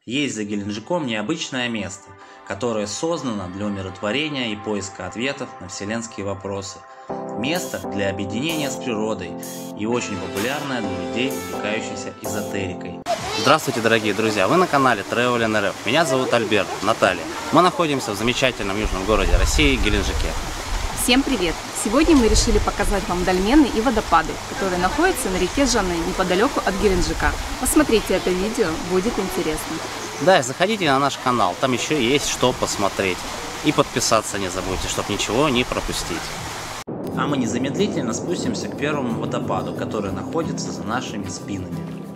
Есть за Геленджиком необычное место, которое создано для умиротворения и поиска ответов на вселенские вопросы. Место для объединения с природой и очень популярное для людей, увлекающихся эзотерикой. Здравствуйте, дорогие друзья! Вы на канале Travel НРФ. Меня зовут Альберт, Наталья. Мы находимся в замечательном южном городе России Геленджике. Всем привет! Сегодня мы решили показать вам дольмены и водопады, которые находятся на реке Жанны, неподалеку от Геленджика. Посмотрите это видео, будет интересно. Да, и заходите на наш канал, там еще есть что посмотреть. И подписаться не забудьте, чтобы ничего не пропустить. А мы незамедлительно спустимся к первому водопаду, который находится за нашими спинами.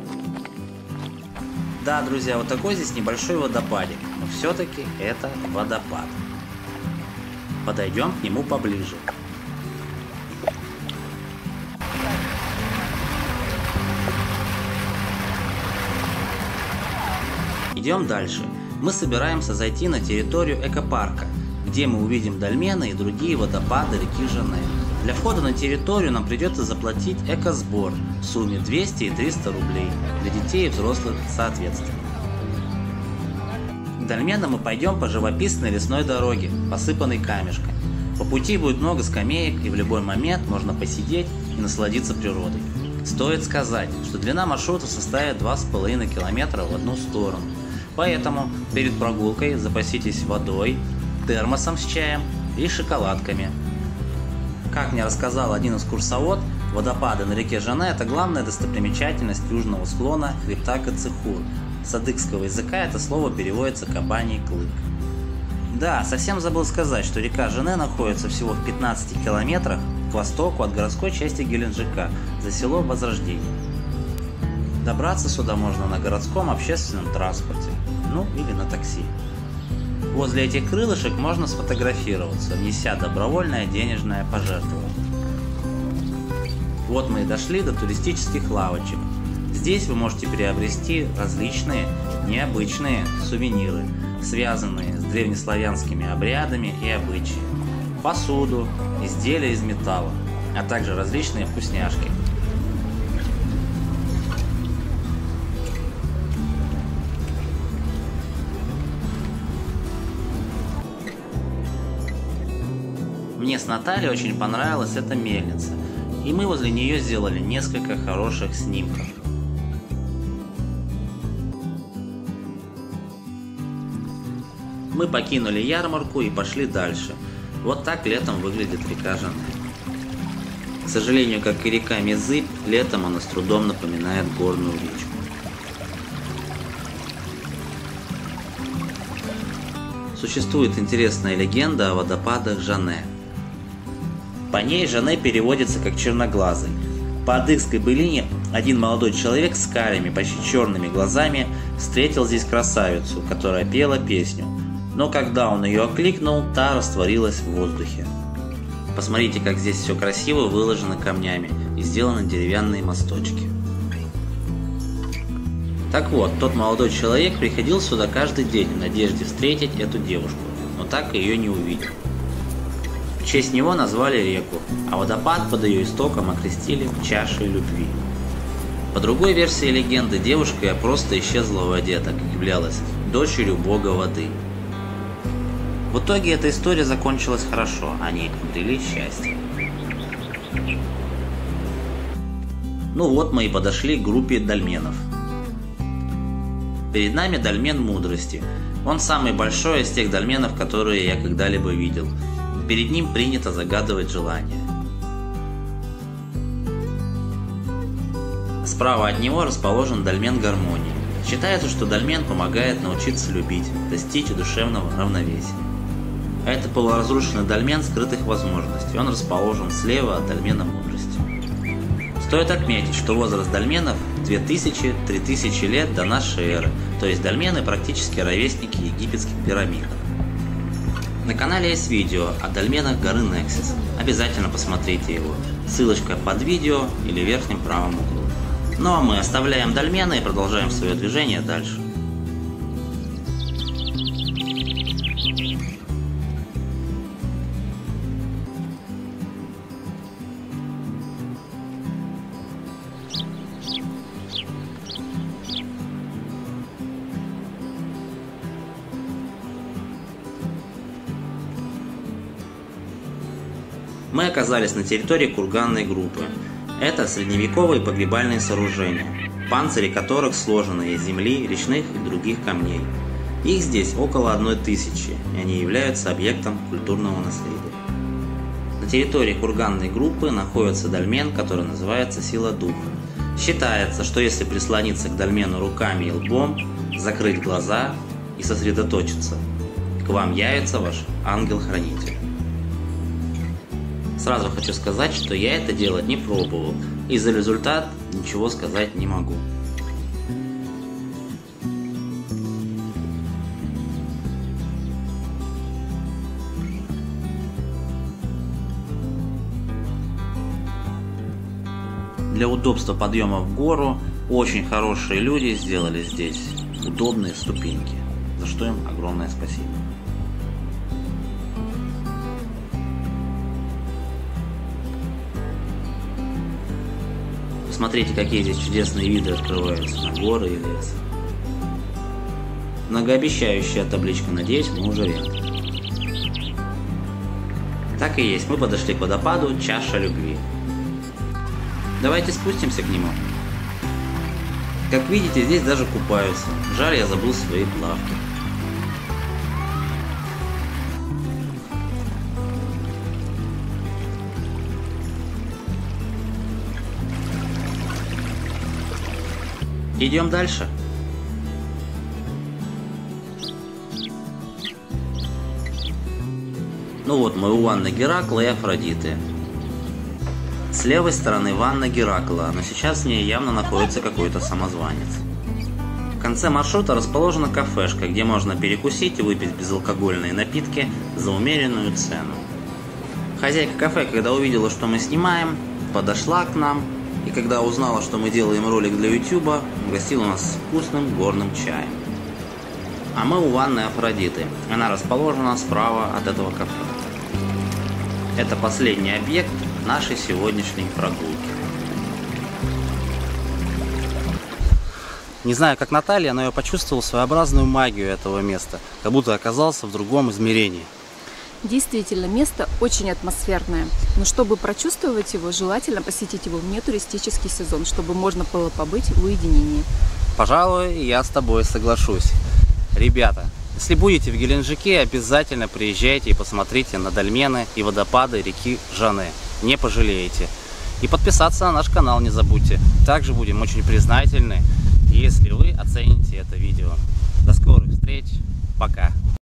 Да, друзья, вот такой здесь небольшой водопадик, но все-таки это водопад. Подойдем к нему поближе. Идем дальше. Мы собираемся зайти на территорию экопарка, где мы увидим дольмены и другие водопады реки Жанны. Для входа на территорию нам придется заплатить экосбор в сумме 200 и 300 рублей, для детей и взрослых соответственно. К дольменам мы пойдем по живописной лесной дороге, посыпанной камешками. По пути будет много скамеек, и в любой момент можно посидеть и насладиться природой. Стоит сказать, что длина маршрута составит 2,5 километра в одну сторону. Поэтому перед прогулкой запаситесь водой, термосом с чаем и шоколадками. Как мне рассказал один экскурсовод, водопады на реке Жанны – это главная достопримечательность южного склона хребта Кацехур. С адыгского языка это слово переводится «кабаний клык». Да, совсем забыл сказать, что река Жанны находится всего в 15 километрах к востоку от городской части Геленджика, за село Возрождение. Добраться сюда можно на городском общественном транспорте, ну или на такси. Возле этих крылышек можно сфотографироваться, внеся добровольное денежное пожертвование. Вот мы и дошли до туристических лавочек. Здесь вы можете приобрести различные необычные сувениры, связанные с древнеславянскими обрядами и обычаями, посуду, изделия из металла, а также различные вкусняшки. Мне с Натальей очень понравилась эта мельница, и мы возле нее сделали несколько хороших снимков. Мы покинули ярмарку и пошли дальше. Вот так летом выглядит река Жанны. К сожалению, как и река Мезыб, летом она с трудом напоминает горную речку. Существует интересная легенда о водопадах Жанны. По ней Жанны переводится как черноглазый. По адыгской былине один молодой человек с карими, почти черными глазами встретил здесь красавицу, которая пела песню. Но когда он ее окликнул, та растворилась в воздухе. Посмотрите, как здесь все красиво выложено камнями и сделаны деревянные мосточки. Так вот, тот молодой человек приходил сюда каждый день в надежде встретить эту девушку, но так ее не увидел. В честь него назвали реку, а водопад под ее истоком окрестили чашей любви. По другой версии легенды, девушка просто исчезла в воде, так как являлась дочерью бога воды. В итоге эта история закончилась хорошо, они обрели счастье. Ну вот мы и подошли к группе дольменов. Перед нами дольмен мудрости. Он самый большой из тех дольменов, которые я когда-либо видел. Перед ним принято загадывать желания. Справа от него расположен дольмен гармонии. Считается, что дольмен помогает научиться любить, достичь душевного равновесия. А это полуразрушенный дольмен скрытых возможностей. Он расположен слева от дольмена мудрости. Стоит отметить, что возраст дольменов 2000-3000 лет до нашей эры, то есть дольмены практически ровесники египетских пирамид. На канале есть видео о дольменах горы Нексис. Обязательно посмотрите его. Ссылочка под видео или в верхнем правом углу. Ну а мы оставляем дольмены и продолжаем свое движение дальше. Мы оказались на территории курганной группы. Это средневековые погребальные сооружения, панцири которых сложены из земли, речных и других камней. Их здесь около 1000, и они являются объектом культурного наследия. На территории курганной группы находится дольмен, который называется «Сила духа». Считается, что если прислониться к дольмену руками и лбом, закрыть глаза и сосредоточиться, к вам явится ваш ангел-хранитель. Сразу хочу сказать, что я это делать не пробовал, и за результат ничего сказать не могу. Для удобства подъема в гору очень хорошие люди сделали здесь удобные ступеньки, за что им огромное спасибо. Посмотрите, какие здесь чудесные виды открываются на горы и лес. Многообещающая табличка, надеюсь, мы уже рядом. Так и есть, мы подошли к водопаду «Чаша любви». Давайте спустимся к нему. Как видите, здесь даже купаются. Жаль, я забыл свои плавки. Идем дальше. Ну вот мы у ванны Геракла и Афродиты. С левой стороны ванна Геракла, но сейчас в ней явно находится какой-то самозванец. В конце маршрута расположена кафешка, где можно перекусить и выпить безалкогольные напитки за умеренную цену. Хозяйка кафе, когда увидела, что мы снимаем, подошла к нам и когда узнала, что мы делаем ролик для YouTube, угостила нас вкусным горным чаем. А мы у ванны Афродиты. Она расположена справа от этого кафе. Это последний объект нашей сегодняшней прогулки. Не знаю, как Наталья, но я почувствовал своеобразную магию этого места, как будто оказался в другом измерении. Действительно, место очень атмосферное, но чтобы прочувствовать его, желательно посетить его в нетуристический сезон, чтобы можно было побыть в уединении. Пожалуй, я с тобой соглашусь. Ребята, если будете в Геленджике, обязательно приезжайте и посмотрите на дольмены и водопады реки Жане. Не пожалеете. И подписаться на наш канал не забудьте. Также будем очень признательны, если вы оцените это видео. До скорых встреч. Пока.